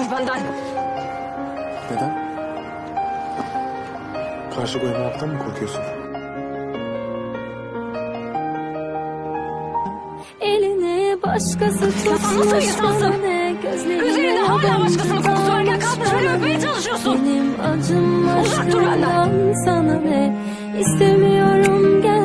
benden. Neden? Karşı koymaktan mı korkuyorsun? Eline başkası tutmuş bana ne Üzerine hala başkasının kokusu varken kalkmış beni öpmeye çalışıyorsun. Benim acım Uzak dur benden. sana ne istemiyorum gel.